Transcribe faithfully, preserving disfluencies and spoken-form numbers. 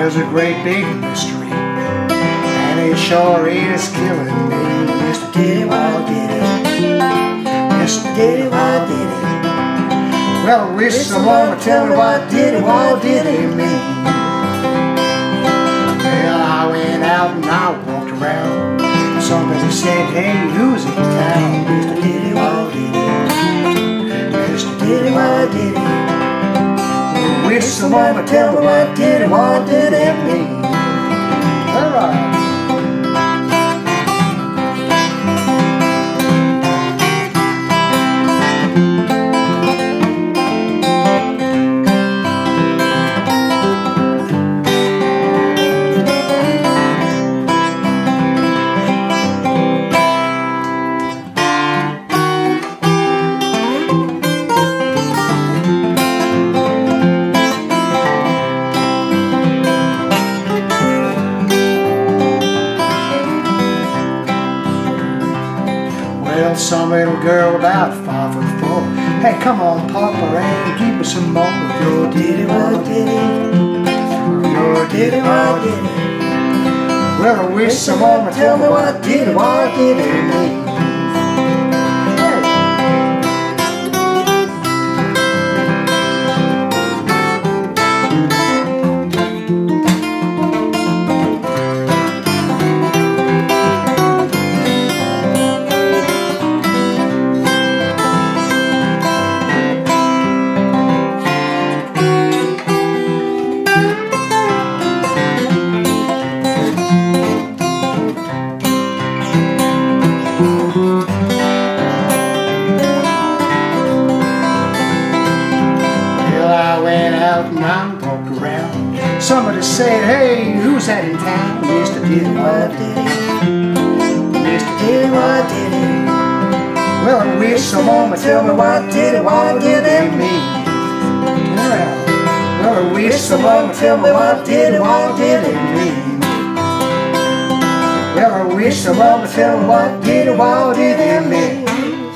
There's a great big mystery, and it sure is killing me. Mister Diddy, why Diddy? Mister Diddy, why Diddy? Well, I wish someone would tell me what Diddy, why Diddy mean. Well, I went out and I walked around. Somebody said, hey, who's in town? Mister Diddy, why Diddy? Mister Diddy, why Diddy? I wish someone would tell me what Diddy, why Diddy mean. All right. Well, some little girl about five foot four. Hey, come on, Papa, and give me some more of your Diddy, why Diddy? Your Diddy, why Diddy? Well, I wish someone would tell me what Diddy, why Diddy mean. I went out and I walked around. Somebody said, hey, who's that in town? Mister Diddy, why Diddy? Mister Diddy, why Diddy? Well, I wish someone would tell me what Diddy, why Diddy mean. Well, I wish someone would tell me what Diddy, why Diddy mean. Well, I wish someone would tell me what Diddy, why Diddy mean.